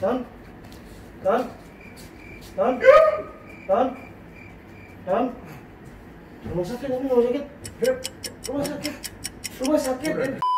Ton, Ton, Ton, Ton, Ton. Rumah sakit, rumah sakit. Rumah sakit. Rumah sakit.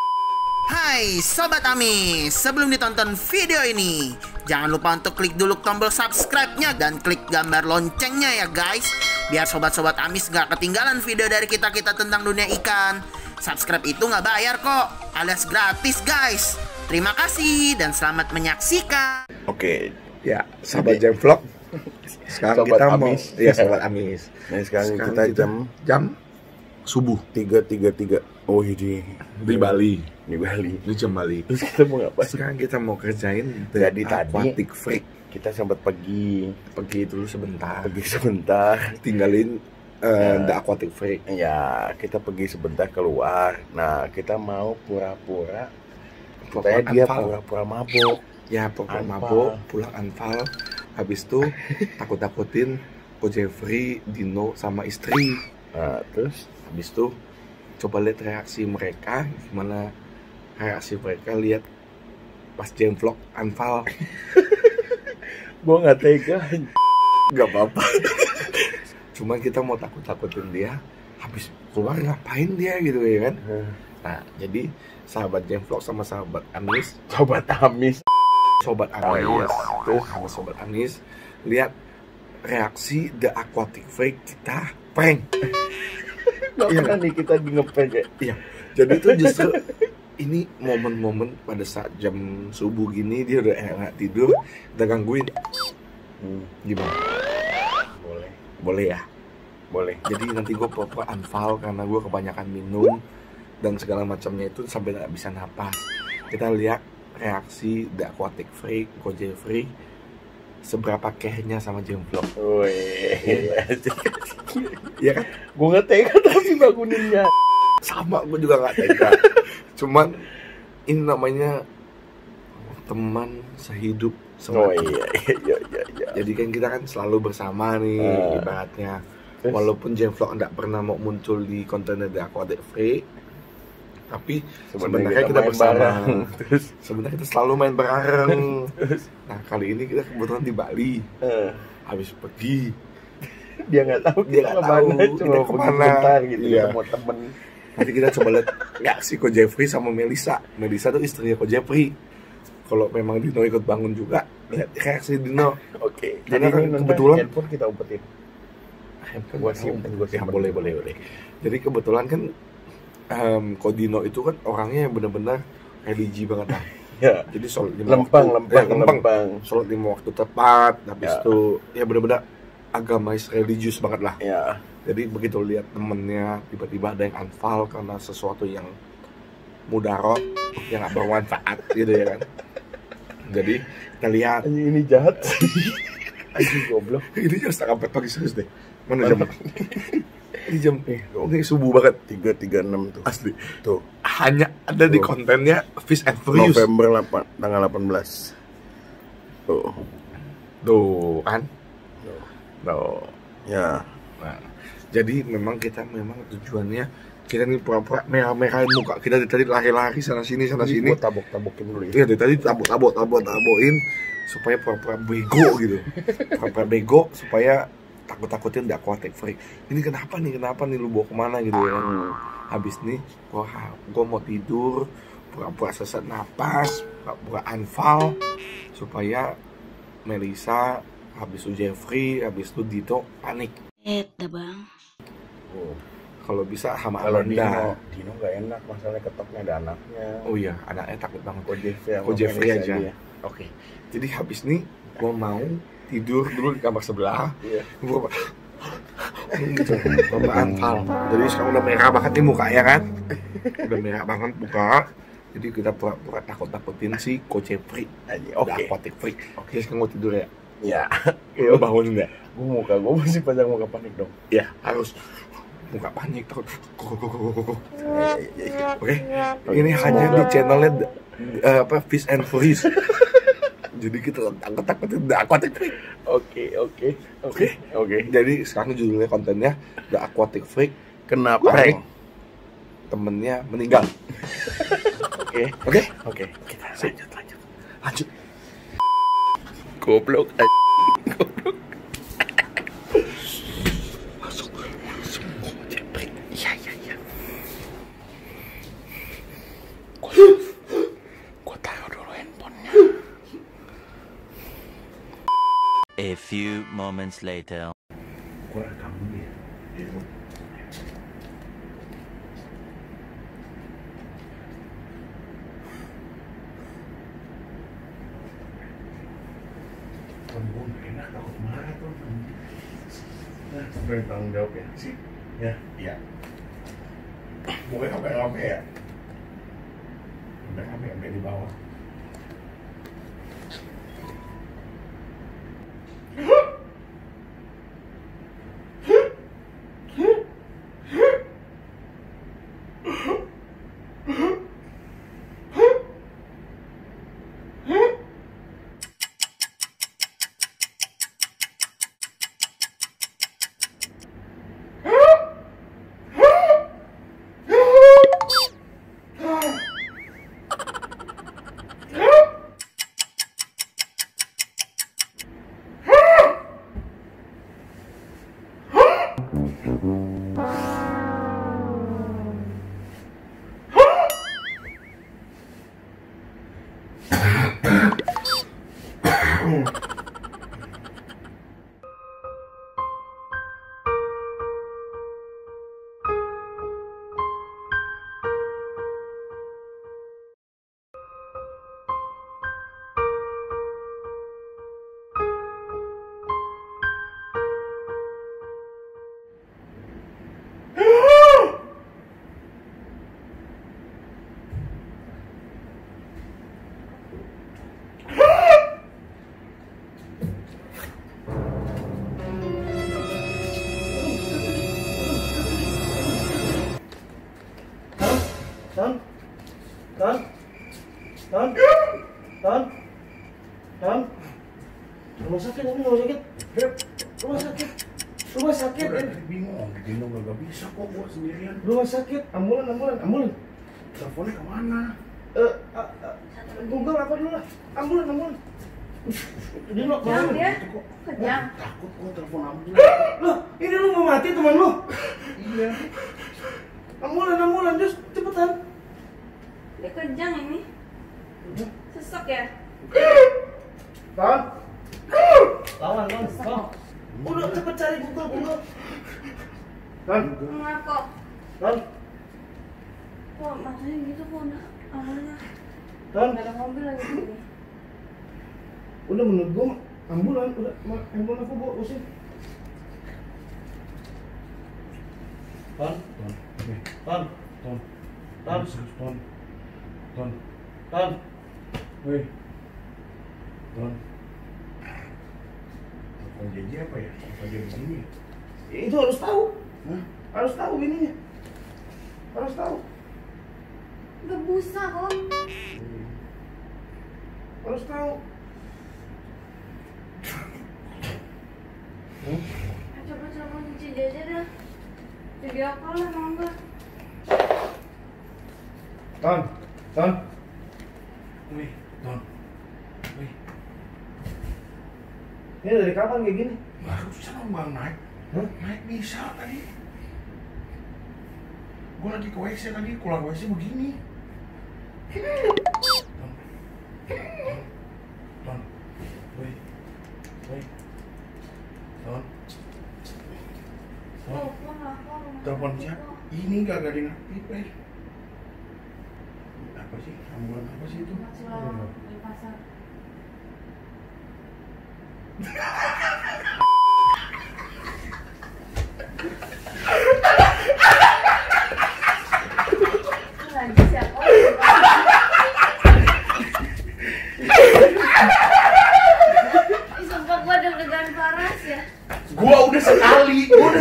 Hai Sobat Amis, sebelum ditonton video ini, jangan lupa untuk klik dulu tombol subscribe-nya dan klik gambar loncengnya ya guys. Biar Sobat-Sobat Amis gak ketinggalan video dari kita-kita tentang dunia ikan. Subscribe itu gak bayar kok, alias gratis guys. Terima kasih dan selamat menyaksikan. Oke, ya sahabat Jam Vlog. Sekarang Sobat kita Amis. mau, ya sahabat Amis. Nah sekarang kita jam subuh 3:33. Oh di Bali. di Bali. Di jam Bali. Terus kita mau ngapain? Sekarang kita mau kerjain Jadi tadi aquatic freak. kita sempat pergi Dulu sebentar. sebentar. Tinggalin the aquatic freak. Ya kita pergi sebentar keluar. Nah kita mau pura-pura. Pura-pura Katanya dia anfal. pura-pura mabuk. Ya pokoknya Anfal. mabuk, pulang anfal. Habis itu takut-takutin Ko Jeffrey, Dino sama istri. Nah terus Habis itu coba lihat reaksi mereka, gimana reaksi mereka lihat pas Jam Vlog anfal. gua nggak tega. Gak apa-apa. Cuman kita mau takut-takutin dia. Habis keluar ngapain dia gitu ya kan. Nah jadi sahabat Jam Vlog sama sahabat Amis, Sobat Amis. Sobat Amis tuh sama Sobat Amis lihat reaksi The Aquatic Freak kita prank. Gak Iya. pernah nih kita di ngeprank ya. Iya. Jadi itu justru ini momen-momen pada saat jam subuh gini dia udah enak tidur, kita gangguin. Gimana? Boleh. Boleh ya? Boleh. Jadi nanti gue pura-pura anfal karena gue kebanyakan minum dan segala macamnya itu sampai nggak bisa napas. Kita lihat reaksi The Aquatic Freak, Ko Jeffrey, seberapa kehnya sama Jam Vlog. Wih. Iya kan? Gue nggak tega tapi banguninnya. Sama, gue juga nggak tega. Cuman ini namanya teman sehidup Oh semati. iya. Jadi kan kita kan selalu bersama nih ibaratnya. Terus? Walaupun Jam Vlog nggak pernah mau muncul di konten The Aquatic Freak, tapi sebenarnya kita main bersama. bareng. Terus Sebenarnya kita selalu main bareng. Nah kali ini kita kebetulan di Bali. Habis pergi, dia nggak tahu Dia kita nggak kemana, tahu cuma kita pergi kemana. sebentar gitu Iya. ketemu temen. nanti kita coba lihat reaksi Ko Jeffrey sama Melisa. Melisa tuh istrinya Ko Jeffrey. Kalau memang Dino ikut bangun juga, lihat reaksi Dino. Oke. Karena Jadi kan ini nanti kebetulan- handphone kita umpetin. Gua simpen. Ya boleh. Jadi kebetulan kan Ko Dino itu kan orangnya yang benar-benar religi banget lah. Ya. Jadi sholat Lempang. sholat 5 waktu tepat. Habis Ya. itu ya benar-benar agamais religius banget lah. Ya. Jadi begitu lihat temennya tiba-tiba ada yang anfal karena sesuatu yang mudarat, yang gak bermanfaat gitu ya kan. Jadi kita lihat Ini jahat. Anjing goblok. ini jam setengah 4 pagi serius deh. Mana jam? Ini jam ini subuh banget 336 tuh. asli. Tuh. Hanya ada di Tuh. kontennya Fish and Furious. November tanggal 18. Tuh. Tuh kan. Tuh. Ya. Nah, jadi memang tujuannya kita nih pura-pura merah-merahin muka kita dari tadi lari-lari sana sini Gue tabok-tabokin dulu ya. Iya dari tadi tabokin supaya pura-pura bego gitu. Pura-pura bego supaya takut-takutin The Aquatic Freak. Ini kenapa nih lu bawa kemana gitu ya. Habis nih gua mau tidur, pura-pura sesak napas, pura-pura anfal supaya Melisa, habis itu Jeffrey, habis itu Dito panik. Dah bang. Oh. Kalau bisa sama Kalau Amanda. Dino nggak enak, masalahnya ketoknya ada anaknya. Oh iya, anaknya takut banget. Ko Jeffrey Ko Jeffrey aja. dia. Oke. Jadi habis nih gua mau tidur dulu di kamar sebelah. Iya. Gua gitu, gua anfal. Jadi sekarang udah merah banget nih mukanya kan. Udah merah banget muka. Jadi kita pura-pura takut-takutin si Ko Jeffrey. Oke. The Aquatic Freak. Oke, sekarang gua tidur ya. Ya. Lu bangun enggak? Gue masih panjang muka panik dong. Ya, harus muka panik takut. Oke. Ini hanya di channelnya Fish and Furious. Jadi kita takut-takutin The Aquatic Freak. Oke. Jadi sekarang judulnya kontennya The Aquatic Freak. Kenapa? Prank. Temennya meninggal. Oke. Oke. Kita lanjut. Goblok. Goblok. Masuk. Jepri. Iya. Gua taruh dulu handphonenya. A few moments later. Gua rekam dulu ya. Gue enak takut marah tuh. Nah, gue yang tanggung jawab ya sih. Ya, iya. Gue sampai ya. Sampai di bawah. Rumah sakit, rumah sakit. Rumah sakit. Bingung gak bisa kok gua sendirian. Rumah sakit, ambulan. Teleponnya kemana? Google apa dulu lah. Ambulan. Ini lo Kejam dia? Kejam. Takut gua telepon ambulan. Loh, ini lu mau mati teman lu? Iya. Ambulan, just cepetan. Dia kejang ini. Sesek ya? Lawan. Udah cepet cari Google. Kenapa? Kan? Kok matanya gitu kok awalnya? Kan? Gak ada mobil lagi sini. Udah menurut gua ambulan, udah handphone aku bawa usin. Ton. Woi. Ton. Telepon JJ apa ya? Apa jadi begini? Itu harus tahu. Hah? Harus tahu ininya. Harus tahu. Udah busa kok. Harus tahu. Coba nyuci aja dah. Video call lah mau enggak? Ton. Woi, Ton. Woi. Ini dari kapan kayak gini? Barusan bang naik. Hah? Naik bisa tadi. Gue lagi ke WC tadi, keluar WC begini. Ton. Woi. Ton. Telepon lah kok. Telepon siapa? Ini gak ada yang aktif, Apa sih? Ambulan apa sih itu? Masih lama di pasar. Lagi siapa? Sumpah gua deg-degan parah ya. Gua udah sekali.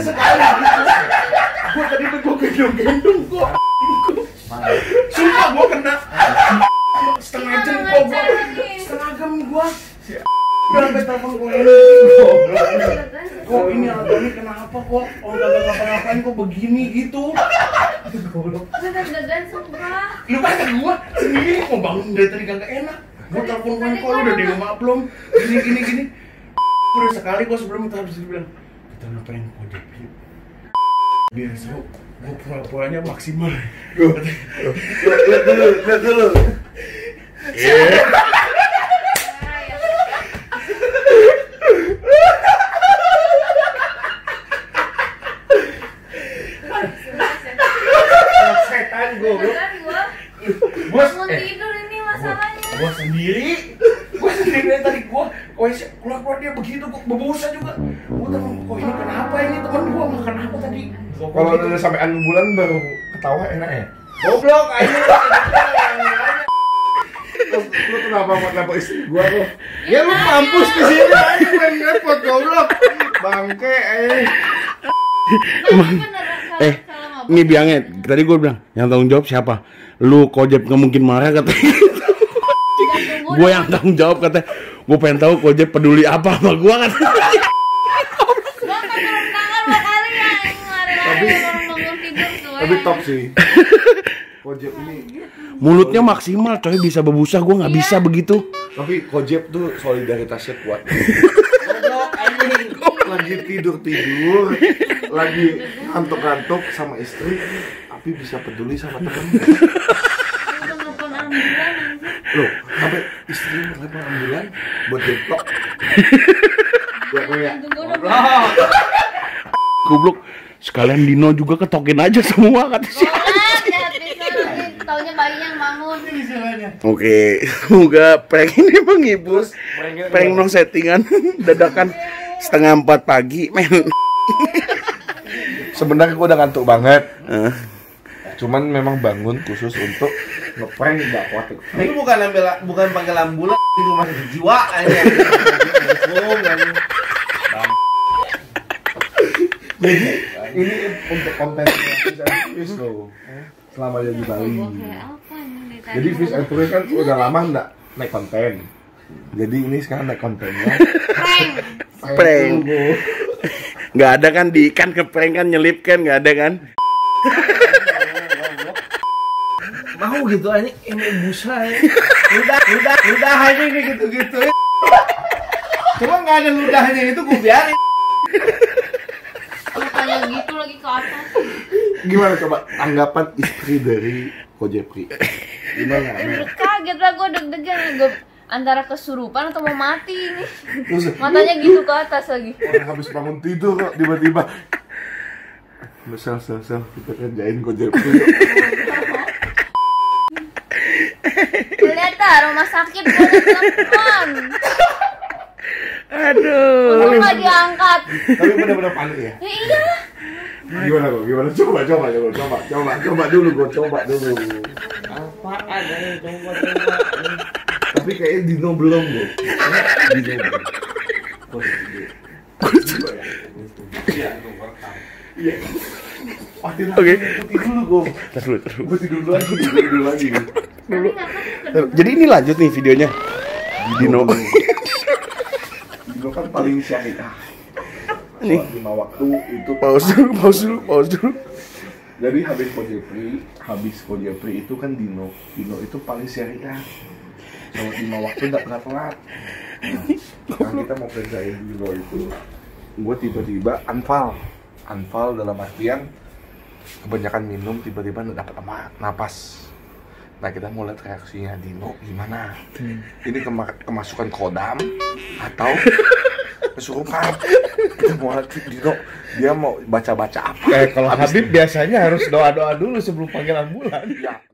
Gua tadi tuh gua gendong kok. Sumpah gua kena setengah jempol gua. Setengah jam gua. Udah sampai telepon gua ini. Kok ini Antoni kenapa kok? Oh gak ngapa-ngapain kok begini gitu. Gua deg-degan sumpah. Lu kata gua sendiri mau bangun dari tadi kagak enak. Gua telepon kawan kau udah di rumah belum? Gini. Udah sekali gua sebelum itu habis bilang kita ngapain Kojep yuk. Biar seru. Gua pura-puranya maksimal. Lihat dulu. Setan gua. Bos tidur ini masalahnya. Gua sendiri tadi gua keluar dia begitu gua berbusa juga. Gua temen kok ini kenapa ini temen gua makan apa tadi? Kalau udah sampai ambulan baru ketawa enak ya. Goblok aja. Lu kenapa mau nelpon istri gua tuh? Ya lu mampus di sini aja main repot goblok. Bangke Ini bilangnya, tadi gue bilang, yang tanggung jawab siapa? Lu Kojep nggak mungkin marah katanya. Gue yang tanggung jawab katanya. Gue pengen tahu Kojep peduli apa sama gue kan. Gua kan turun tangan lo kali ya yang lari-lari bangun tidur tuh. Tapi top sih. Kojep ini. Mulutnya maksimal, coy bisa berbusa, gue nggak bisa begitu. Tapi Kojep tuh solidaritasnya kuat. Lagi tidur, lagi ngantuk sama istri, tapi bisa peduli sama temennya. Untuk nelfon ambulan. Loh, sampai istri nelfon ambulan buat deadlock. Ya. Goblok, sekalian Dino juga ketokin aja semua katanya. Lihat bisa nanti taunya bayinya yang bangun. Oke, semoga prank ini menghibur. Prank no settingan dadakan 3:30 pagi, men. Sebenarnya gue udah ngantuk banget. Cuman memang bangun khusus untuk ngeprank Mbak Kuatik. Itu bukan panggil ambulan di rumah sakit jiwa aja. Jadi ini untuk konten Fish loh. Selama dia di Bali. Jadi Fish and Tourist kan udah lama nggak naik konten. Jadi ini sekarang naik kontennya. Prank. Nggak ada kan di ikan ke prank kan nyelip kan nggak ada kan? Mau gitu aja ini busa ya. Ludah aja gitu. Cuma nggak ada ludahnya itu gue biarin. Mukanya gitu lagi ke atas. Gimana coba tanggapan istri dari Kojepri? Gimana? Kaget lah gue deg-degan gue antara kesurupan atau mau mati ini. Matanya gitu ke atas lagi. Orang habis bangun tidur kok tiba-tiba sel kita kerjain Kojepri. Lihat lah rumah sakit gue telepon. Aduh. Untung nggak diangkat. Tapi benar-benar panik ya? Ya iyalah. Gimana kok? Gimana? Coba dulu. Apa ada yang coba. Tapi kayaknya Dino belum loh. Oke. Tidur dulu gue. Tidur lagi. Jadi ini lanjut nih videonya. Dino. Dino kan paling syariah. Nih. 5 waktu itu Pause dulu. Jadi habis Kojepri itu kan Dino itu paling syariah. Sholat 5 waktu nggak pernah telat. Nah, kita mau kerjain Dino itu, gue tiba-tiba anfal dalam artian kebanyakan minum tiba-tiba nggak dapat napas. Nah kita mau lihat reaksinya Dino gimana. Ini kemasukan kodam atau kesurupan. Kita mau lihat Dino dia mau baca-baca apa. Kalau Habib biasanya harus doa-doa dulu sebelum panggil ambulan. Ya.